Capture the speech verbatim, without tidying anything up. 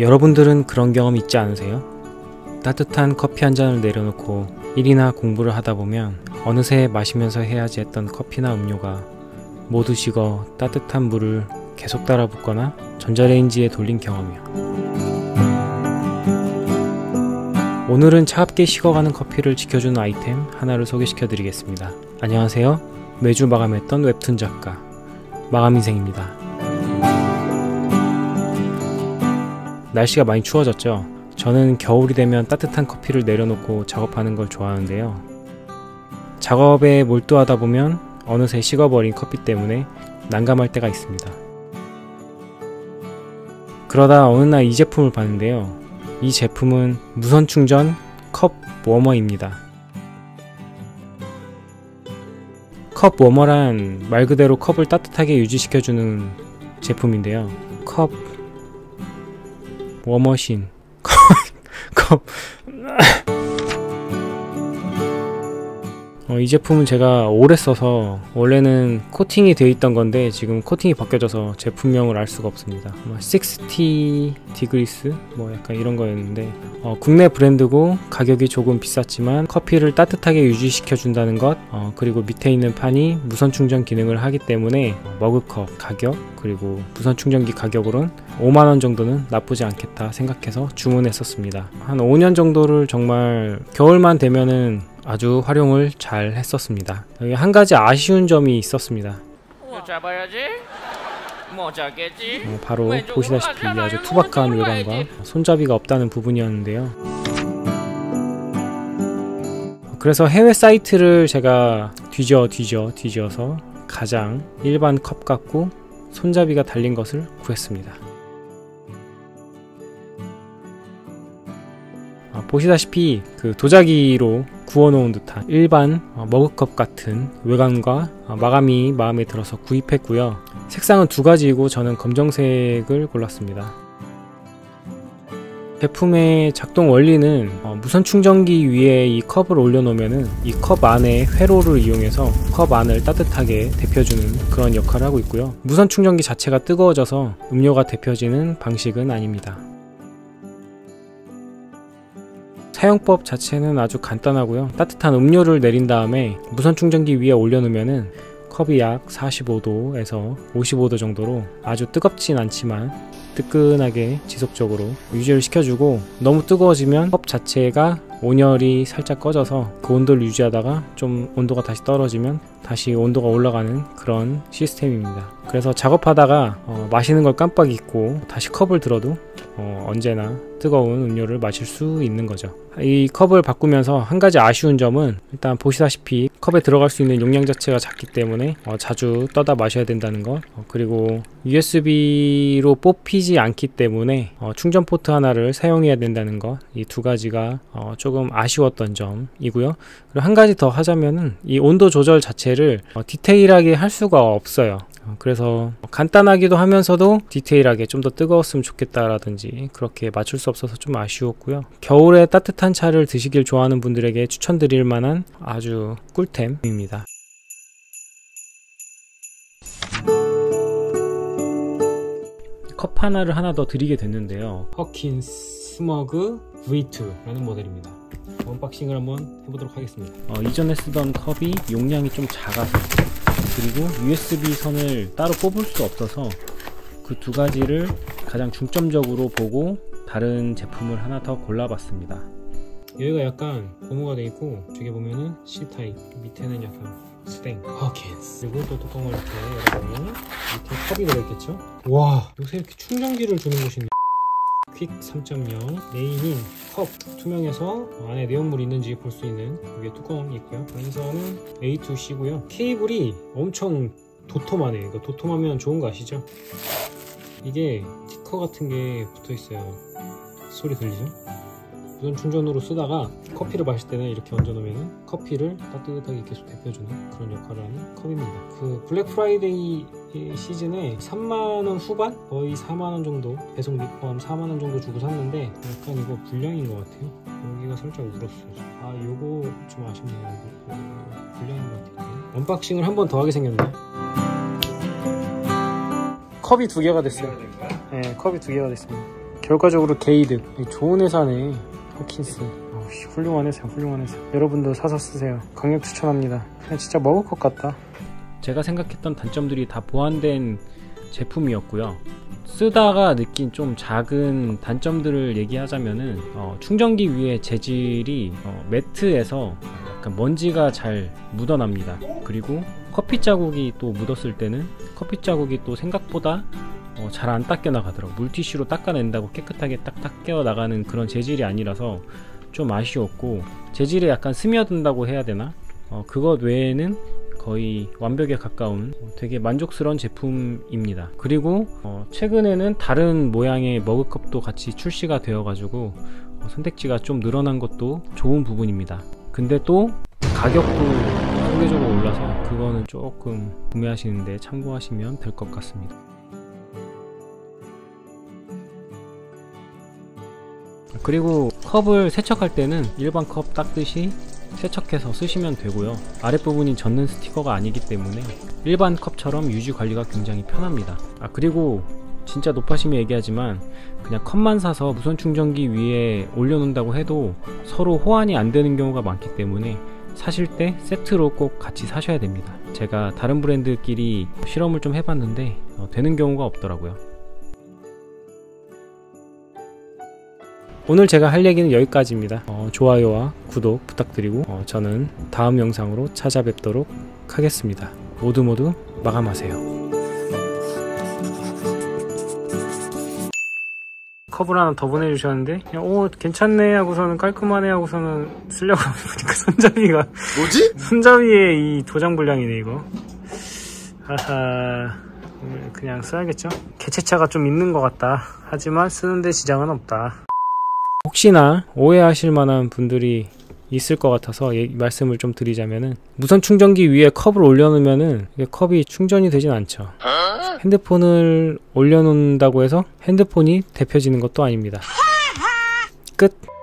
여러분들은 그런 경험 있지 않으세요? 따뜻한 커피 한 잔을 내려놓고 일이나 공부를 하다 보면 어느새 마시면서 해야지 했던 커피나 음료가 모두 식어 따뜻한 물을 계속 달아붙거나 전자레인지에 돌린 경험이요. 오늘은 차갑게 식어가는 커피를 지켜주는 아이템 하나를 소개시켜 드리겠습니다. 안녕하세요. 매주 마감했던 웹툰 작가 마감인생입니다. 날씨가 많이 추워졌죠? 저는 겨울이 되면 따뜻한 커피를 내려놓고 작업하는 걸 좋아하는데요. 작업에 몰두하다 보면 어느새 식어버린 커피 때문에 난감할 때가 있습니다. 그러다 어느 날 이 제품을 봤는데요. 이 제품은 무선 충전 컵 워머입니다. 컵 워머란 말 그대로 컵을 따뜻하게 유지시켜주는 제품인데요. 컵 워머신 컵 어, 이 제품은 제가 오래 써서 원래는 코팅이 되어 있던 건데 지금 코팅이 바뀌어져서 제품명을 알 수가 없습니다. 뭐 육십 디그리스 뭐 약간 이런 거였는데 어, 국내 브랜드고 가격이 조금 비쌌지만 커피를 따뜻하게 유지시켜 준다는 것, 어, 그리고 밑에 있는 판이 무선 충전 기능을 하기 때문에 머그컵 가격 그리고 무선 충전기 가격으로는 오만 원 정도는 나쁘지 않겠다 생각해서 주문했었습니다. 한 오 년 정도를 정말 겨울만 되면은 아주 활용을 잘 했었습니다. 여기 한 가지 아쉬운 점이 있었습니다. 잡아야지. 뭐 잡겠지? 어, 바로 보시다시피 아주 투박한 외관과 손잡이가 없다는 부분이었는데요. 그래서 해외 사이트를 제가 뒤져 뒤져 뒤져서 가장 일반 컵 같고 손잡이가 달린 것을 구했습니다. 어, 보시다시피 그 도자기로 구워놓은 듯한 일반 어, 머그컵 같은 외관과 어, 마감이 마음에 들어서 구입했고요. 색상은 두 가지이고 저는 검정색을 골랐습니다. 제품의 작동 원리는 어, 무선 충전기 위에 이 컵을 올려놓으면 이 컵 안에 회로를 이용해서 컵 안을 따뜻하게 데펴주는 그런 역할을 하고 있고요. 무선 충전기 자체가 뜨거워져서 음료가 데펴지는 방식은 아닙니다. 사용법 자체는 아주 간단하고요. 따뜻한 음료를 내린 다음에 무선 충전기 위에 올려놓으면 컵이 약 사십오 도에서 오십오 도 정도로 아주 뜨겁진 않지만 뜨끈하게 지속적으로 유지를 시켜주고, 너무 뜨거워지면 컵 자체가 온열이 살짝 꺼져서 그 온도를 유지하다가 좀 온도가 다시 떨어지면 다시 온도가 올라가는 그런 시스템입니다. 그래서 작업하다가 어, 마시는 걸 깜빡 잊고 다시 컵을 들어도 어, 언제나 뜨거운 음료를 마실 수 있는 거죠. 이 컵을 바꾸면서 한 가지 아쉬운 점은 일단 보시다시피 컵에 들어갈 수 있는 용량 자체가 작기 때문에 어, 자주 떠다 마셔야 된다는 것, 어, 그리고 유에스비로 뽑히지 않기 때문에 어, 충전 포트 하나를 사용해야 된다는 것, 이 두 가지가 어, 조금 아쉬웠던 점이고요. 그리고 한 가지 더 하자면은 이 온도 조절 자체를 어, 디테일하게 할 수가 없어요. 그래서 간단하기도 하면서도 디테일하게 좀 더 뜨거웠으면 좋겠다라든지 그렇게 맞출 수 없어서 좀 아쉬웠고요. 겨울에 따뜻한 차를 드시길 좋아하는 분들에게 추천드릴 만한 아주 꿀템입니다. 컵 하나를 하나 더 드리게 됐는데요. 퍼킨스 스머그 브이 투라는 모델입니다. 언박싱을 한번 해보도록 하겠습니다. 어, 이전에 쓰던 컵이 용량이 좀 작아서, 그리고 유에스비 선을 따로 뽑을 수 없어서 그 두 가지를 가장 중점적으로 보고 다른 제품을 하나 더 골라봤습니다. 여기가 약간 고무가 되어 있고, 저기 보면은 C 타입, 밑에는 약간 스탱, 퍼킨스, 그리고 또 뚜껑을 이렇게 열어보면 밑에 컵이 들어있겠죠? 와, 요새 이렇게 충전기를 주는 곳이 있네. 퀵 삼 점 영 메인인 컵, 투명해서 안에 내용물이 있는지 볼 수 있는 위에 뚜껑이 있고요. 단서는 에이 투 씨고요. 케이블이 엄청 도톰하네요. 이거 도톰하면 좋은 거 아시죠? 이게 스티커 같은 게 붙어 있어요. 소리 들리죠? 무선 충전으로 쓰다가 커피를 마실 때는 이렇게 얹어 놓으면 커피를 따뜻하게 계속 데펴주는 그런 역할을 하는 컵입니다. 그 블랙 프라이데이 시즌에 삼만 원 후반? 거의 사만 원 정도, 배송비 포함 사만 원 정도 주고 샀는데 약간 이거 불량인 것 같아요. 여기가 살짝 울었어요. 아, 요거 좀 아쉽네요. 이거 불량인 것 같아요. 언박싱을 한 번 더 하게 생겼네. 컵이 두 개가 됐어요. 네, 컵이 두 개가 됐습니다. 결과적으로 게이득. 좋은 회사네. 허킨스. 어, 훌륭한 회사, 훌륭한 회사. 여러분도 사서 쓰세요. 강력 추천합니다. 그냥 진짜 먹을 것 같다. 제가 생각했던 단점들이 다 보완된 제품이었고요. 쓰다가 느낀 좀 작은 단점들을 얘기하자면은 어, 충전기 위에 재질이 어, 매트에서 약간 먼지가 잘 묻어납니다. 그리고 커피 자국이 또 묻었을 때는 커피 자국이 또 생각보다 어, 잘 안 닦여 나가더라고요. 물티슈로 닦아낸다고 깨끗하게 딱 닦여 나가는 그런 재질이 아니라서 좀 아쉬웠고, 재질에 약간 스며든다고 해야 되나? 어, 그것 외에는 거의 완벽에 가까운 되게 만족스러운 제품입니다. 그리고 어, 최근에는 다른 모양의 머그컵도 같이 출시가 되어 가지고 어, 선택지가 좀 늘어난 것도 좋은 부분입니다. 근데 또 가격도 상대적으로 올라서 그거는 조금 구매하시는데 참고하시면 될 것 같습니다. 그리고 컵을 세척할 때는 일반 컵 닦듯이 세척해서 쓰시면 되고요. 아랫부분이 젖는 스티커가 아니기 때문에 일반 컵처럼 유지 관리가 굉장히 편합니다. 아, 그리고 진짜 높아심에 얘기하지만 그냥 컵만 사서 무선 충전기 위에 올려놓는다고 해도 서로 호환이 안 되는 경우가 많기 때문에 사실 때 세트로 꼭 같이 사셔야 됩니다. 제가 다른 브랜드끼리 실험을 좀 해봤는데 어, 되는 경우가 없더라고요. 오늘 제가 할 얘기는 여기까지입니다. 어, 좋아요와 구독 부탁드리고 어, 저는 다음 영상으로 찾아뵙도록 하겠습니다. 모두 모두 마감하세요. 컵을 하나 더 보내주셨는데 그냥 오 괜찮네 하고서는 깔끔하네 하고서는 쓰려고 보니까 손잡이가 뭐지? 손잡이에 이 도장 불량이네 이거. 하하, 그냥 써야겠죠? 개체차가 좀 있는 것 같다. 하지만 쓰는데 지장은 없다. 혹시나 오해하실 만한 분들이 있을 것 같아서 예, 말씀을 좀 드리자면은 무선 충전기 위에 컵을 올려놓으면은 이게 컵이 충전이 되진 않죠. 핸드폰을 올려놓는다고 해서 핸드폰이 데펴지는 것도 아닙니다. 끝.